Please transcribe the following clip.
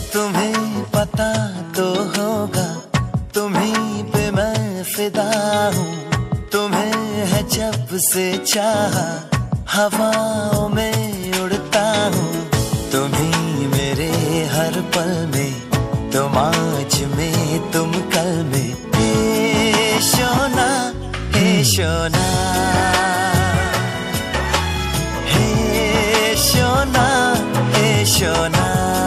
तुम्हें पता तो होगा, तुम्हीं पे मैं फिदा हूँ। तुम्हें है जब से चाहा, हवाओं में उड़ता हूँ। तुम्हीं मेरे हर पल में, तुम आज में तुम कल में। हे शोना, हे शोना, हे शोना, हे शोना।